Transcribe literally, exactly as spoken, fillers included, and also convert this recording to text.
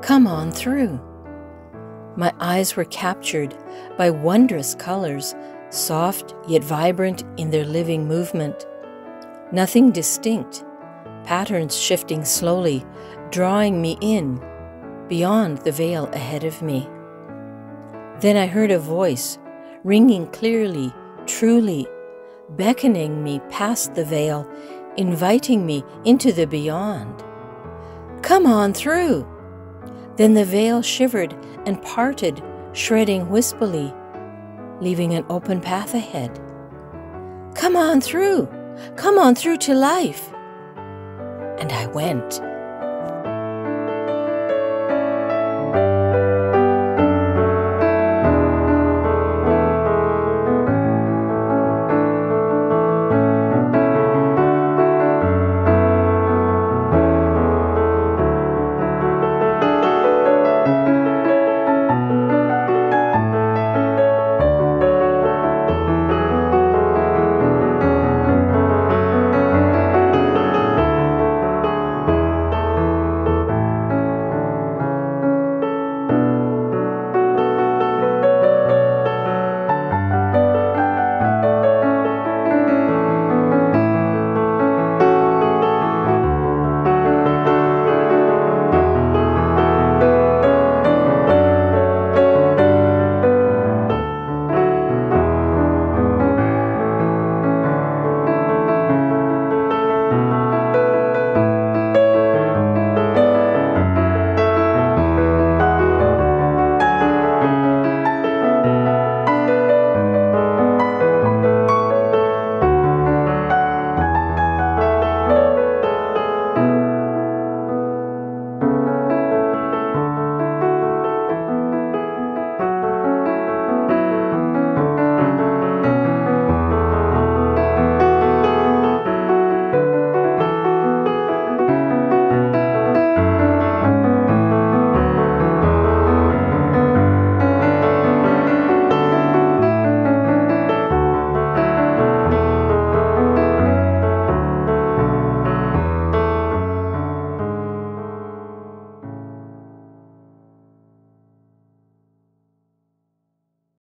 Come on through. My eyes were captured by wondrous colors, soft yet vibrant in their living movement. Nothing distinct, patterns shifting slowly, drawing me in, beyond the veil ahead of me. Then I heard a voice, ringing clearly, truly, beckoning me past the veil, inviting me into the beyond. Come on through! Then the veil shivered and parted, shredding wispily, leaving an open path ahead. Come on through! Come on through to life! And I went.